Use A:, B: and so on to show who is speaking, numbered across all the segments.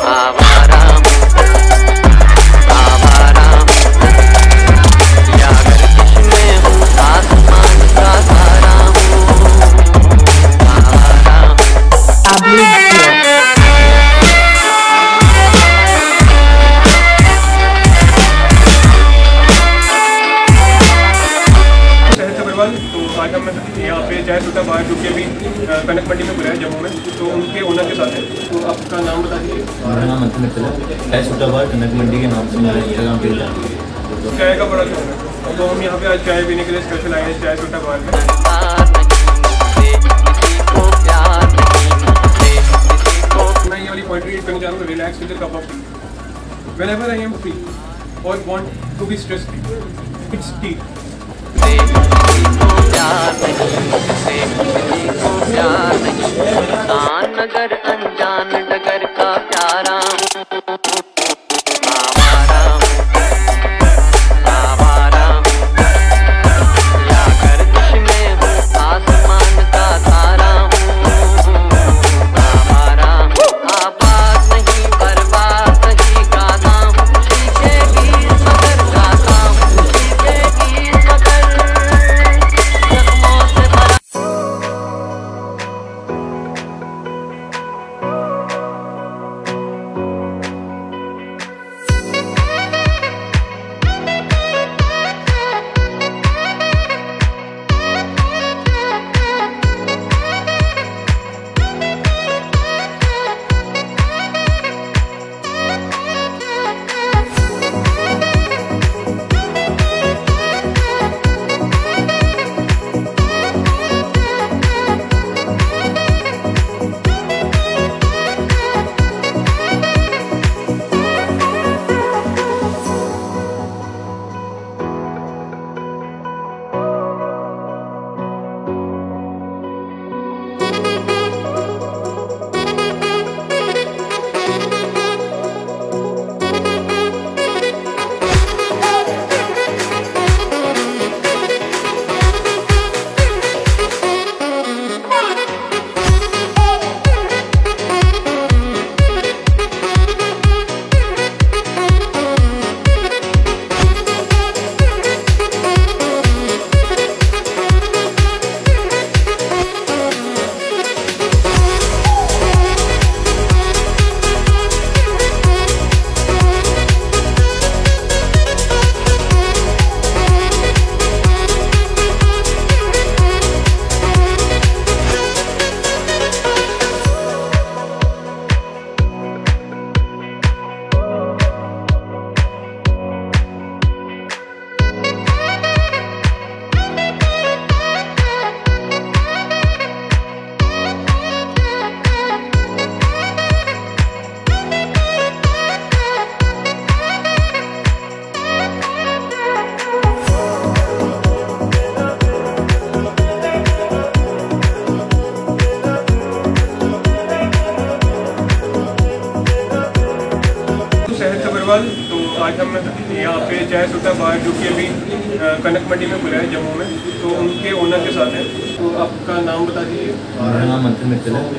A: आवारा हूँ, आवारा हूँ, या गर्दिश में हूँ, आसमान का तारा हूँ, आवारा हूँ।
B: तो आज हम यहाँ पे चाय सुट्टा बार जो कि अभी कनक मंडी में खुला है जम्मू में, तो उनके ओनर के साथ है। तो आपका नाम बता दीजिए।
C: मेरा नाम अंतिम मित्तल है। चाय सुट्टा बार कनक मंडी के नाम से मेरा इंस्टाग्राम पेज है।
B: चाय का बड़ा शौक है, तो हम यहाँ पे आज चाय पीने के लिए स्पेशल आए हैं चाय सुट्टा बार में। मैं ये वाली पोइट्री रीड करना चाह रहा हूँ, relax with a cup of tea whenever I am free और want to be stress free, it's tea.
A: प्यार नहीं, इंसान नगर अनजान डगर का प्यारा हूँ, आवारा हूँ, आवारा हूँ, या गर्दिश में हूँ, आसमान का तारा हूँ, आवारा हूँ। आबाद नहीं बर्बाद नहीं गाता हूँ, शीशे की मगर गाता हूँ, शीशे की मगर जख्मों से भरा।
B: तो आज हम यहाँ पे चाय सुट्टा बार जो कि अभी कनक मंडी में खुला है जम्मू में, तो उनके ओनर के साथ है। तो आपका नाम बता दीजिए।
C: मेरा नाम अंतिम मित्तल है।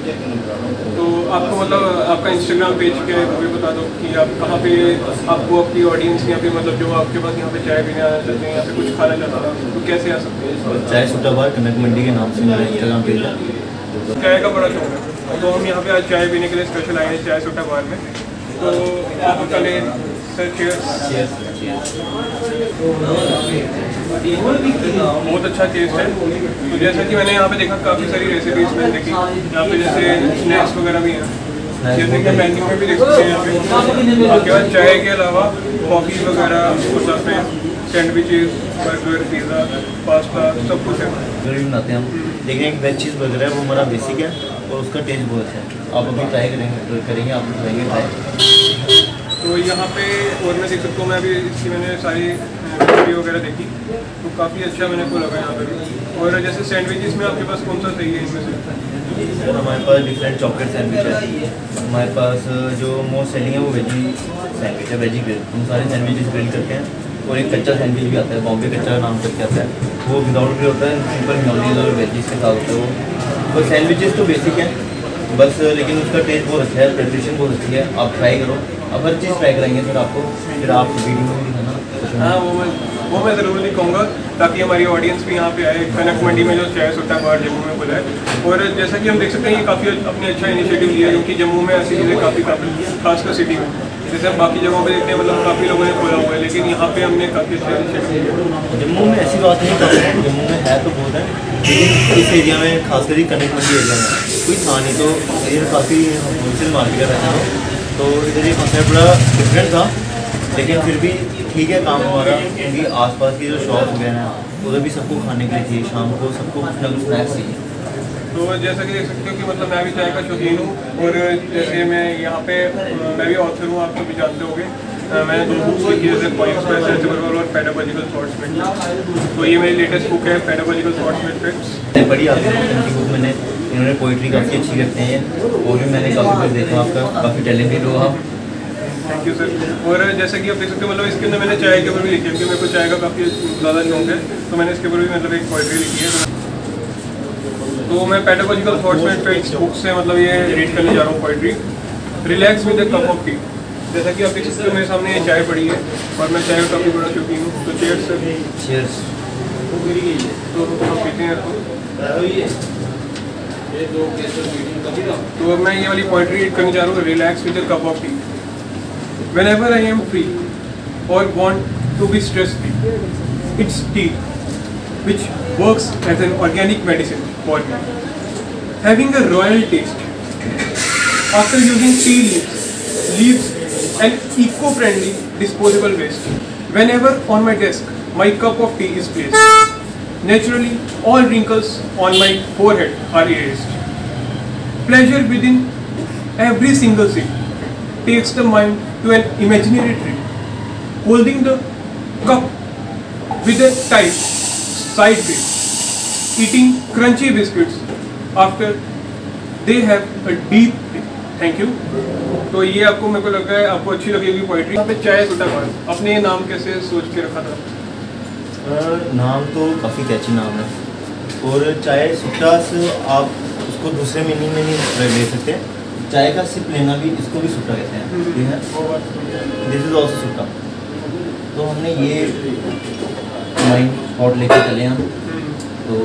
B: तो आपको मतलब आपका इंस्टाग्राम पेज के भी बता दो कि आप कहाँ पे आपको आपकी ऑडियंस यहाँ पे मतलब जो आपके पास यहाँ पे चाय पीने आना चाहते हैं, यहाँ पे कुछ खाना चाहता है, तो कैसे आ सकते हैं?
C: चाय सुट्टा बार कनक मंडी के नाम से मेरा इंस्टाग्राम पेज है।
B: चाय का बड़ा शौक है, तो हम यहाँ पे आज चाय पीने के लिए स्पेशल आए हैं चाय सुट्टा बार में। तो आपका लें सर, चीयर्स। बहुत अच्छा टेस्ट है। तो जैसा कि मैंने यहाँ पे देखा काफ़ी सारी रेसिपीज मैंने देखी यहाँ पे, जैसे स्नैक्स वगैरह भी हैं, जैसे कि मेन्यू में भी देख सकते हैं यहाँ पे। आपके पास चाय के अलावा कॉफ़ी वगैरह और साथ में सैंडविचेस, बर्गर, पिज़्ज़ा, पास्ता सब कुछ है।
C: बर्गर भी बनाते हैं हम, लेकिन एक वेज चीज़ बर्गर है वो हमारा बेसिक है और उसका टेस्ट बहुत अच्छा है। आप अभी ट्राई करेंगे आप बताएंगे ट्राई।
B: तो यहाँ पे और मैं देख सकता हूँ, मैं अभी इसकी मैंने सारी वीडियो वगैरह देखी, तो काफ़ी अच्छा मेरे को लगा यहाँ पे भी। और जैसे सैंडविचेस में आपके पास कौन सा सही है इनमें से?
C: सर हमारे पास डिफरेंट चॉकलेट सैंडविच है। हमारे पास जो मोस्ट सेलिंग है वो वेजी सैंडविच है, वेजी ग्रिल। हम सारे सैंडविचेस ग्रिल करते हैं। और एक कच्चा सैंडविच भी आता है, बॉम्बे कच्चा नाम करके आता है, वो विदाउट ग्रिल होता है, सिंपल मेयोनीज और वेजीज के साथ होता है वो। और सैंडविचेस तो बेसिक है, बस लेकिन उसका टेस्ट बहुत अच्छा है, प्रेपरेशन बहुत अच्छी है, आप ट्राई करो। अब हर चीज़ ट्राई कराएंगे सर आपको, फिर आप वीडियो में भी दिखाना।
B: हाँ वो मैं ज़रूर नहीं कहूँगा, ताकि हमारी ऑडियंस भी यहाँ पे आए। कनक मंडी में जो चाय सुट्टा बार जम्मू में खुला है, और जैसा कि हम देख सकते हैं ये काफ़ी अपने अच्छा इनिशिएटिव लिया है, क्योंकि जम्मू में ऐसी चीज़ें काफ़ी खासकर सिटी में, जैसे हम बाकी जगहों पे देखते हैं मतलब काफ़ी लोगों ने खोला हुआ है, लेकिन यहाँ पे हमने काफ़ी अच्छा इनिशिएटिव लिया।
C: जम्मू में ऐसी बात नहीं करते हैं, जम्मू में है तो बहुत है, लेकिन इस एरिया में खासकर कनक मंडी एरिया में कोई था नहीं, तो ये काफ़ी होलसेल मार्केट रहता है, तो इधर ये कॉन्सेप्ट बड़ा डिफरेंट था, लेकिन फिर भी ठीक है काम हमारा, क्योंकि आसपास की जो शॉप वगैरह हैं उधर भी सबको खाने के लिए चाहिए, शाम को सबको कुछ ना कुछ स्नैक्स चाहिए।
B: तो जैसा कि देख सकते हो कि मतलब मैं भी चाय का शौकीन हूँ, और जैसे मैं यहाँ पे मैं भी ऑथर हूँ, आप सभी जानते होंगे। मैंने 2 बुक्स लिखी है, जैसे पॉइंट्स और पेडागोजिकल थॉट्स। तो ये मेरी लेटेस्ट बुक है, पेडागोजिकल थॉट्स विद फैक्ट्स।
C: बड़ी आपकी बुक मैंने, इन्होंने पोइट्री काफ़ी अच्छी करते हैं, और भी मैंने काफ़ी कुछ देखा आपका, काफ़ी टैलेंटेड हो आप।
B: Thank you sir. और जैसा कि आप देख सकते हो मतलब इसके अंदर मैंने चाय के ऊपर भी लिखी है, क्योंकि मेरे को चाय का काफ़ी ज़्यादा शौक है, तो मैंने इसके ऊपर भी मतलब एक पोइट्री लिखी है। तो मैं pedagogical thoughts and facts book से मतलब ये रीड करने जा रहा हूँ poetry, relax with a cup of tea. जैसा कि आप देख सकते हो मेरे सामने ये चाय पड़ी है, और मैं चाय का काफ़ी बड़ा शौकीन हूँ, तो चेयर्स सर।
C: चीयर्स।
B: तो हम पीते हैं तो मैं ये वाली पोइट्री रीड करने जा रहा हूँ, relax with a cup of tea. Whenever I am free or want to be stress free, it's tea which works as an organic medicine for me. Having a royal taste. After using tea leaves and eco-friendly disposable waste. Whenever on my desk my cup of tea is placed, naturally all wrinkles on my forehead are erased. Pleasure within every single sip takes the mind to an imaginary trip, holding the cup with a tight side grip, eating crunchy biscuits after they have a deep dip. Thank you. तो ये आपको मेरे को लग रहा है आपको अच्छी लगेगी पोइट्री। यहाँ पे चाय सुट्टा बार, अपने ये नाम कैसे सोच के रखा था?
C: नाम तो काफ़ी कैची नाम है, और चाय सुट्टा से आप उसको दूसरे मीनिंग में नहीं ले सकते। चाय का सिप लेना भी, इसको भी सुट्टा कहते हैं, ठीक है, दिस इज ऑल्सो सुट्टा। तो हमने ये माइंड थॉट लेके चले हम। तो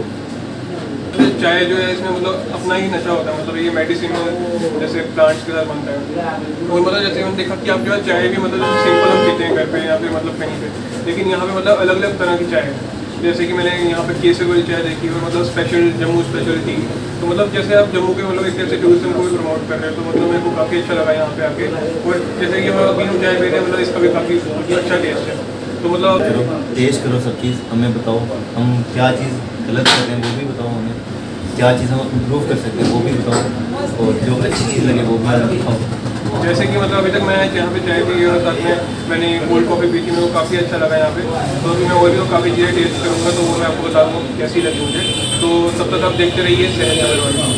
B: चाय जो है इसमें मतलब अपना ही नशा होता है, मतलब ये मेडिसिन जैसे प्लांट्स के साथ बनता है, और मतलब जैसे हमने देखा कि आप जो है चाय भी मतलब सिंपल हम पीते हैं घर पे या फिर मतलब कहीं पे, लेकिन यहाँ पे मतलब अलग अलग तरह की चाय है। जैसे कि मैंने यहाँ पे केसर वाली चाय देखी, और मतलब स्पेशल जम्मू स्पेशल टी। तो मतलब जैसे आप जम्मू के मतलब एक तरह से टूरिज्म को भी प्रमोट कर रहे हैं, तो मतलब मेरे को काफ़ी अच्छा लगा यहाँ पे आके। और जैसे कि हम अभी हम चाय पी रहे हैं, मतलब इसका भी काफ़ी अच्छा टेस्ट है। तो मतलब
C: टेस्ट करो सब चीज़, हमें बताओ हम क्या चीज़ गलत कर रहे हैं वो भी बताओ, हमें क्या चीज़ हम इम्प्रूव कर सकते हैं वो भी बताओ, और जो अच्छी चीज़ लगे वो भी बताओ।
B: जैसे कि मतलब अभी तक मैं यहाँ पे चाय पी और साथ में मैंने कोल्ड कॉफ़ी पी थी, मेरे को काफ़ी अच्छा लगा यहाँ पे। तो अभी मैं और भी काफ़ी चीज़ें टेस्ट करूँगा, तो वो मैं आपको बता दूँ कैसी लगी मुझे। तो तब तक आप देखते रहिए सेहत चैनल।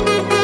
D: है।